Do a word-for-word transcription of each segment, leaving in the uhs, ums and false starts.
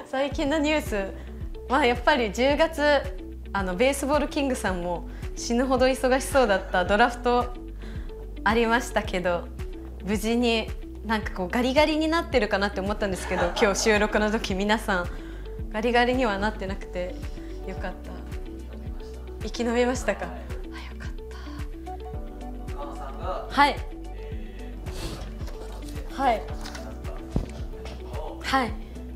最近のニュース、まあやっぱりじゅうがつあのベースボールキングさんも死ぬほど忙しそうだったドラフトありましたけど、無事になんかこうガリガリになってるかなって思ったんですけど、今日収録の時皆さんガリガリにはなってなくてよかった。生き延びましたか。あ、よかった。はいはいはい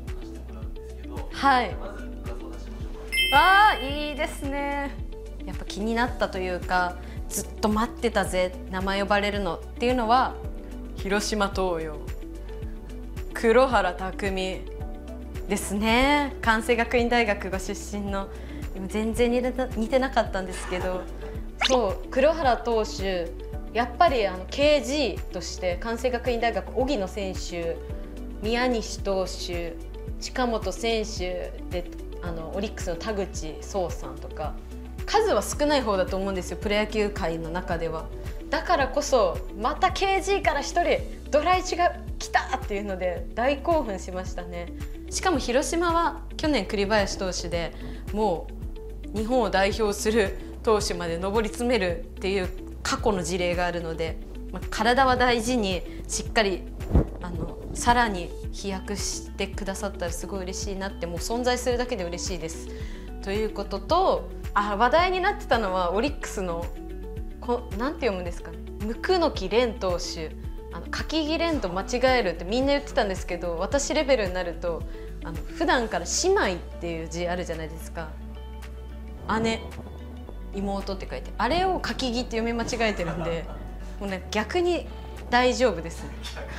はい。ああ、いいですね。やっぱ気になったというか、ずっと待ってたぜ、名前呼ばれるのっていうのは広島東洋黒原拓未ですね。関西学院大学ご出身の、全然似てな、似てなかったんですけど、そう黒原投手やっぱりあの ケージー として関西学院大学荻野選手、宮西投手、近本選手で、あのオリックスの田口壮さんとか、数は少ない方だと思うんですよ、プロ野球界の中では。だからこそまた ケージー からひとりドラいちが来たっていうので大興奮しましたね。しかも広島は去年栗林投手でもう日本を代表する投手まで上り詰めるっていう過去の事例があるので、まあ、体は大事にしっかりあのさらに飛躍してくださったらすごい嬉しいなって、もう存在するだけで嬉しいです。ということと、あ、話題になってたのはオリックスのこなんて読むんですかね、椋木蓮投手、あの柿木蓮と間違えるってみんな言ってたんですけど、私レベルになるとあの普段から姉妹っていう字あるじゃないですか。姉妹って書いて、あれを柿木って読み間違えてるんで、もうね逆に大丈夫ですね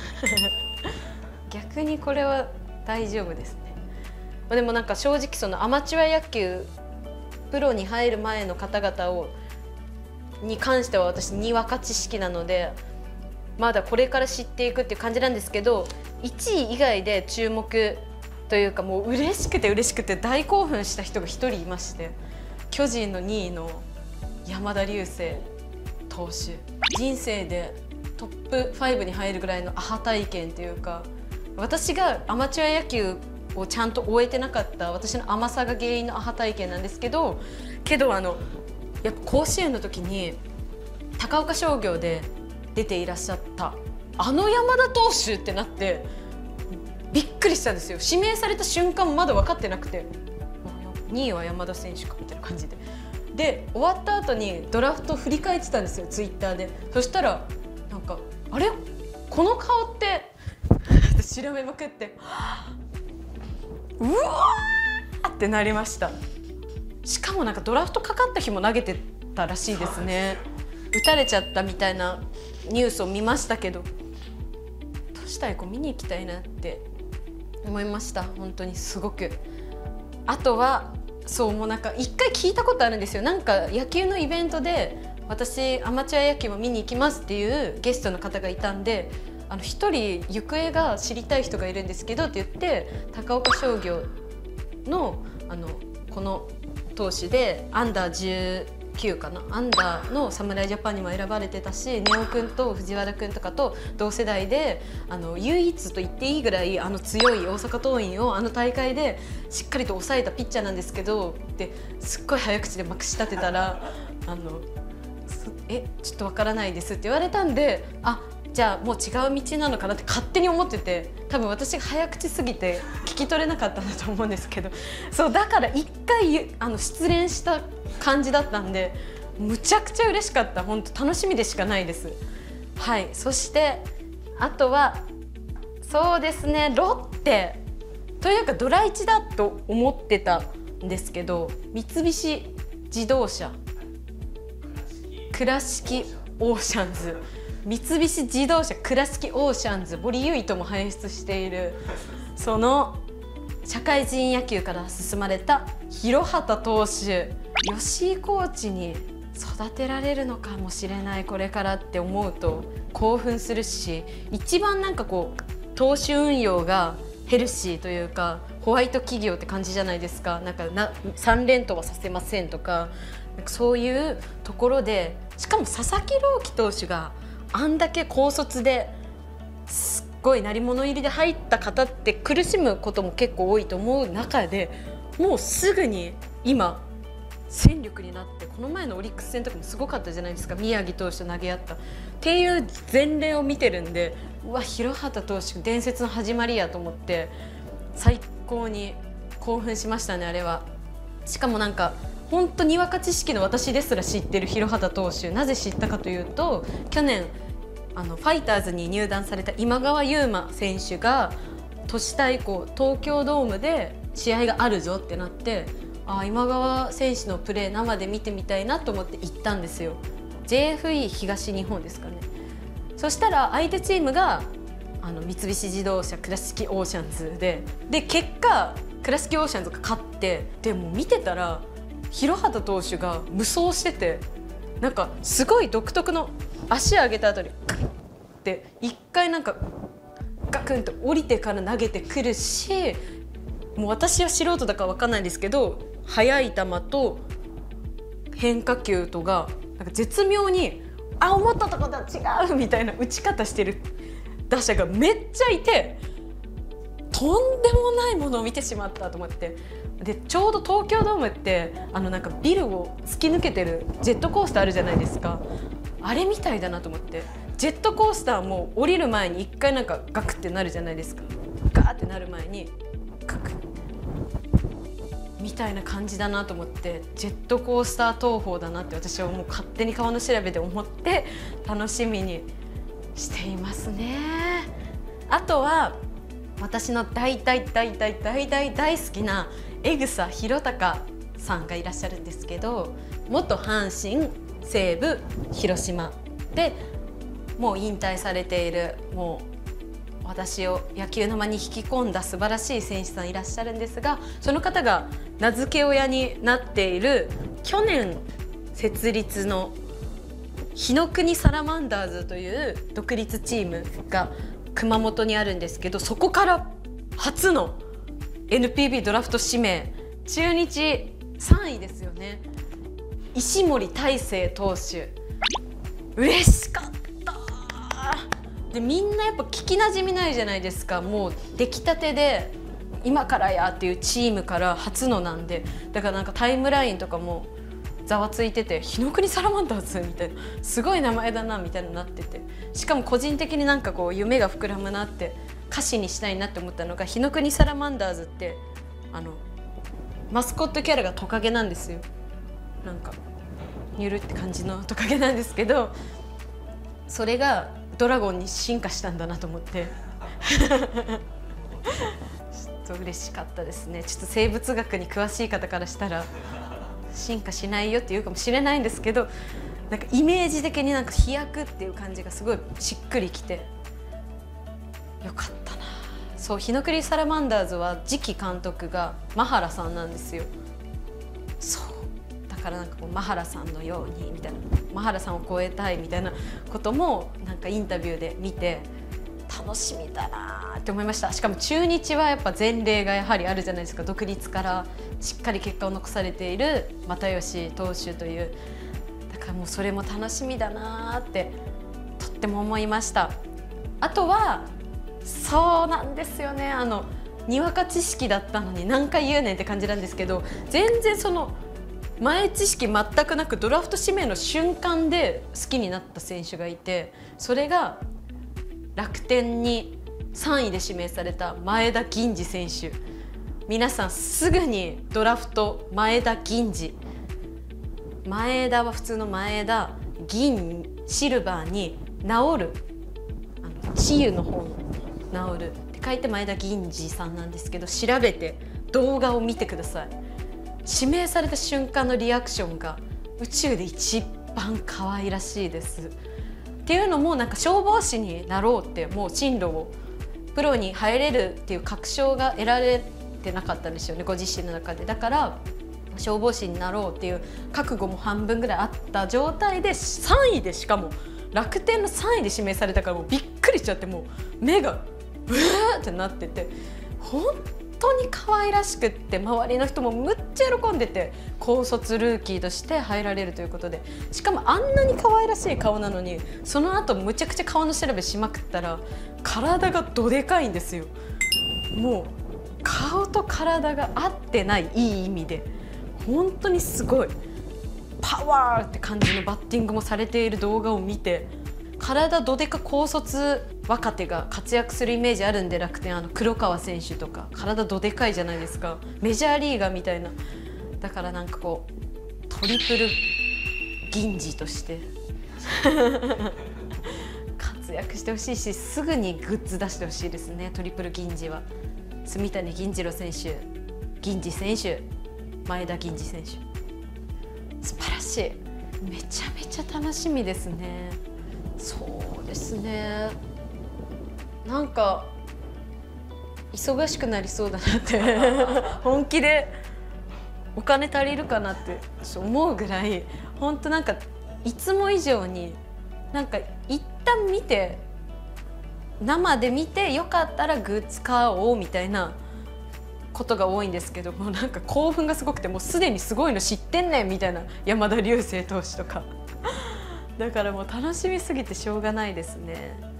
逆にこれは大丈夫ですね。でもなんか正直そのアマチュア野球プロに入る前の方々をに関しては私にわか知識なので、まだこれから知っていくっていう感じなんですけど、いちい以外で注目というか、もう嬉しくて嬉しくて大興奮した人がひとりいまして、巨人のにいの山田流星投手、人生でトップごに入るぐらいのアハ体験というか、私がアマチュア野球をちゃんと終えてなかった私の甘さが原因のアハ体験なんですけど、けどあのやっぱ甲子園の時に高岡商業で出ていらっしゃったあの山田投手ってなってびっくりしたんですよ。指名された瞬間もまだ分かってなくて、にいは山田選手かみたいな感じで、で終わった後にドラフト振り返ってたんですよ、ツイッターで。そしたらなんかあれこの顔って調べまくってうわーってなりました。しかもなんかドラフトかかった日も投げてたらしいですね。打たれちゃったみたいなニュースを見ましたけど、都市対抗見に行きたいなって思いました。本当にすごく。あとはそうもうなんか一回聞いたことあるんですよ。なんか野球のイベントで私アマチュア野球も見に行きますっていうゲストの方がいたんで、あの一人行方が知りたい人がいるんですけどって言って、高岡商業のあのこの投手でアンダーじゅうきゅうかな、アンダーの侍ジャパンにも選ばれてたし、根尾君と藤原君とかと同世代であの唯一と言っていいぐらいあの強い大阪桐蔭をあの大会でしっかりと抑えたピッチャーなんですけど、ですっごい早口でまくし立てたらあのえちょっとわからないですって言われたんで、あじゃあもう違う道なのかなって勝手に思ってて、多分私が早口すぎて聞き取れなかったんだと思うんですけど、そうだから一回あの失恋した感じだったんで、むちゃくちゃ嬉しかった。本当楽しみでしかないです。はい、そしてあとはそうですね、ロッテというかドラいちだと思ってたんですけど、三菱自動車倉敷オーシャンズ、三菱自動車倉敷オーシャンズ、森唯斗も輩出しているその社会人野球から進まれた廣畑投手、吉井コーチに育てられるのかもしれないこれからって思うと興奮するし、一番なんかこう投手運用がヘルシーというかホワイト企業って感じじゃないですか。なんかなさん連投はさせませんとか、なんかそういうところで、しかも佐々木朗希投手があんだけ高卒ですっごい鳴り物入りで入った方って苦しむことも結構多いと思う中で、もうすぐに今戦力になって、この前のオリックス戦とかもすごかったじゃないですか、宮城投手と投げ合ったっていう前例を見てるんで、うわ廣畑投手伝説の始まりやと思って最高に興奮しましたね、あれは。しかもなんか本当にわか知識の私ですら知ってる廣畑投手、なぜ知ったかというと、去年あのファイターズに入団された今川優馬選手が都市対抗東京ドームで試合があるぞってなって、あ今川選手のプレー生で見てみたいなと思って行ったんですよ。 ジェイエフイー 東日本ですかね。そしたら相手チームがあの三菱自動車倉敷オーシャンズでで結果倉敷オーシャンズが勝って、でも見てたら廣畑投手が無双してて、なんかすごい独特の足上げた後にガッって一回なんかガクンと降りてから投げてくるし、もう私は素人だから分かんないんですけど、速い球と変化球とがなんか絶妙にあ思ったところとは違うみたいな打ち方してる打者がめっちゃいて、とんでもないものを見てしまったと思って。でちょうど東京ドームってあのなんかビルを突き抜けてるジェットコースターあるじゃないですか、あれみたいだなと思って。ジェットコースターも降りる前に一回なんかガクってなるじゃないですか、ガーってなる前にガクみたいな感じだなと思って、ジェットコースター投法だなって私はもう勝手に川の調べで思って楽しみにしていますね。あとは私の大大大大大大大好きな江草弘隆さんがいらっしゃるんですけど、元阪神、西武、広島でもう引退されている、もう私を野球の間に引き込んだ素晴らしい選手さんいらっしゃるんですが、その方が名付け親になっている去年設立の日の国サラマンダーズという独立チームが熊本にあるんですけど、そこから初の エヌピービー ドラフト指名、中日さんいですよね、石森大誠投手、嬉しかった。でみんなやっぱ聞きなじみないじゃないですか、もう出来たてで今からやっていうチームから初のなんで、だからなんかタイムラインとかもざわついてて、日の国サラマンダーズみたいな、すごい名前だなみたいになってて、しかも個人的になんかこう夢が膨らむなって歌詞にしたいなって思ったのが、日の国サラマンダーズってあのマスコットキャラがトカゲなんですよ。なんかニュルって感じのトカゲなんですけど、それがドラゴンに進化したんだなと思ってちょっと嬉しかったですね。ちょっと生物学に詳しい方からしたら進化しないよって言うかもしれないんですけど、なんかイメージ的になんか飛躍っていう感じがすごいしっくりきてよかったな。そう、日の国サラマンダーズは次期監督がマハラさんなんですよ。そうだからなんかこうマハラさんのようにみたいな、マハラさんを超えたいみたいなこともなんかインタビューで見て楽しみだなって思いました。しかも中日はやっぱ前例がやはりあるじゃないですか、独立からしっかり結果を残されている又吉投手という、だからもうそれも楽しみだなってとっても思いました。あとはそうなんですよね、あのにわか知識だったのに何回言うねんって感じなんですけど、全然その前知識全くなくドラフト指名の瞬間で好きになった選手がいて、それが楽天にさんいで指名された前田銀次選手。皆さんすぐにドラフト前田銀次、前田は普通の前田、銀シルバーに治る、あの治癒の方の治るって書いて前田銀次さんなんですけど、調べて動画を見てください。指名された瞬間のリアクションが宇宙で一番可愛らしいです。っていうのもなんか消防士になろうってもう進路をプロに入れるっていう確証が得られてなかったんですよね、ご自身の中で。だから消防士になろうっていう覚悟も半分ぐらいあった状態でさんいで、しかも楽天のさんいで指名されたからもうびっくりしちゃって、もう目がブーってなってて、本当に可愛らしくって、周りの人もむっちゃ喜んでて、高卒ルーキーとして入られるということで、しかもあんなに可愛らしい顔なのにその後むちゃくちゃ顔の調べしまくったら体がどでかいんですよ。もう顔と体が合ってない、いい意味で本当にすごいパワーって感じのバッティングもされている動画を見て、体どでか高卒若手が活躍するイメージあるんで、楽天あの黒川選手とか体どでかいじゃないですか、メジャーリーガーみたいな。だからなんかこうトリプル銀次として活躍してほしいし、すぐにグッズ出してほしいですね。トリプル銀次は住谷銀次郎選手、銀次選手、前田銀次選手、素晴らしい。めちゃめちゃ楽しみですね。そうですね、なんか忙しくなりそうだなって本気でお金足りるかなって思うぐらい、本当なんかいつも以上になんか一旦見て、生で見てよかったらグッズ買おうみたいなことが多いんですけど、もうなんか興奮がすごくて、もうすでにすごいの知ってんねんみたいな、山田流星投手とかだからもう楽しみすぎてしょうがないですね。